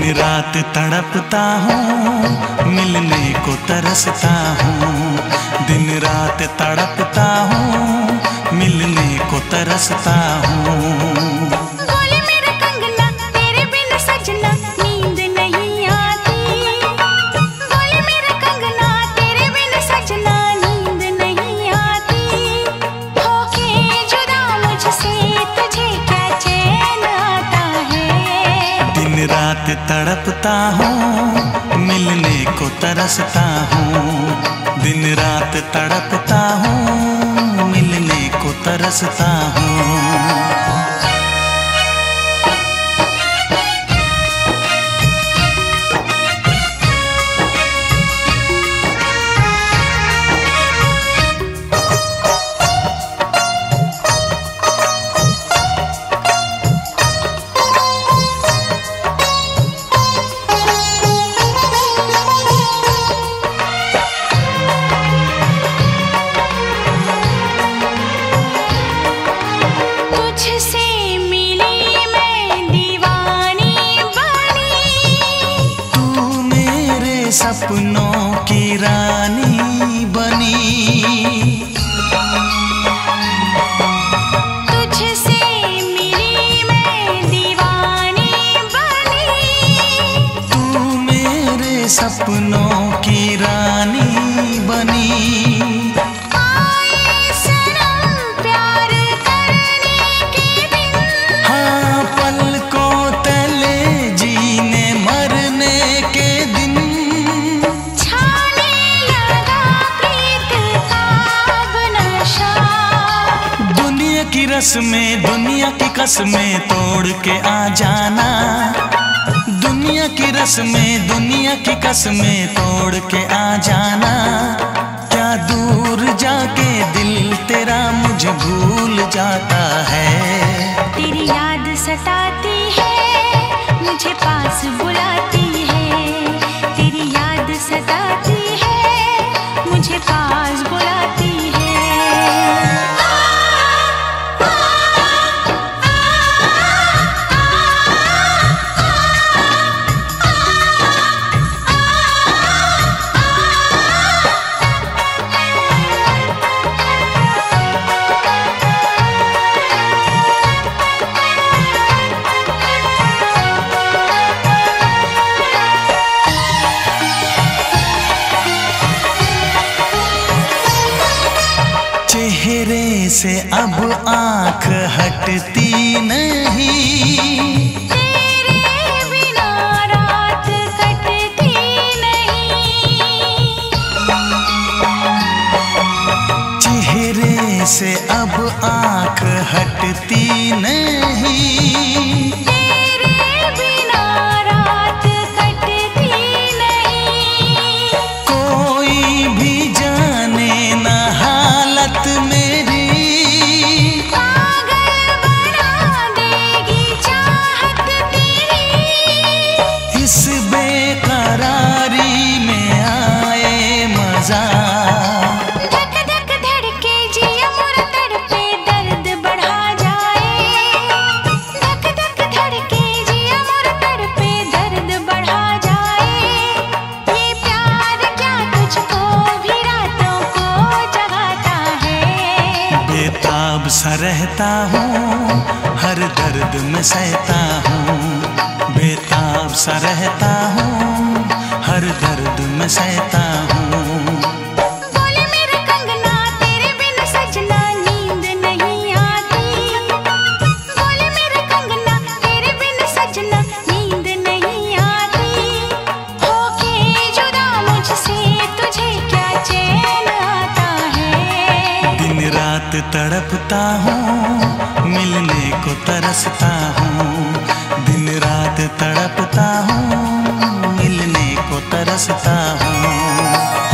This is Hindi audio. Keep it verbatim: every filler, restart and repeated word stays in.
रात तड़पता हूँ, मिलने को तरसता हूँ। दिन रात तड़पता हूँ, मिलने को तरसता हूँ। बोले मेरा कंगना तेरे बिन सजना नींद नहीं आती। बोले मेरा कंगना तेरे बिन सजना नींद नहीं आती। होके जुदा मुझसे तुझे क्या चैन आता है। दिन रात तड़पता हूँ, मिलने को तरसता हूँ। दिन रात तड़पता हूँ, मिलने को तरसता हूँ। सपनों की रानी बनी, तुझसे मिली मैं दीवानी बनी। तू मेरे सपनों की रानी बनी। आए सनम प्यार करने के दिन, हाँ पलकों तले जीने मरने के दिन। की रस्में दुनिया की कसमें तोड़ के आ जाना। दुनिया की रस्में दुनिया की कसमें तोड़ के आ जाना। क्या दूर जाके दिल तेरा मुझे भूल जाता है। तेरी याद सताती है, मुझे पास बुलाती है। तेरी याद सताती है, मुझे पास बुलाती है। चेहरे से अब आँख हटती नहीं। तेरे बिना रात कटती नहीं। चेहरे से अब आँख हटती नहीं। तेरे बिना रात कटती नहीं। कोई भी जाने ना हालत मेरी, पागल बना देगी चाहत तेरी। इस बेकरारी में आए मजा। धक धक धड़के जिया मोर तड़पे दर्द बढ़ा जाए। धक धक धड़के जिया मोर तड़पे दर्द बढ़ा जाए। ये प्यार क्या तुझको भी रातों को जगाता है। बेताब सा रहता हूँ, हर दर्द में सहता हूँ। बेताब सा रहता हूँ, हर दर्द में सहता हूँ। बोले मेरा कंगना तेरे बिन सजना नींद नहीं आती। बोले मेरा कंगना तेरे बिन सजना नींद नहीं आती। होके जुदा मुझसे तुझे क्या चैन आता है। दिन रात तड़पता हूँ, मिलने को तरसता हूँ। दिन रात तड़पता हूँ, मिलने को तरसता हूँ।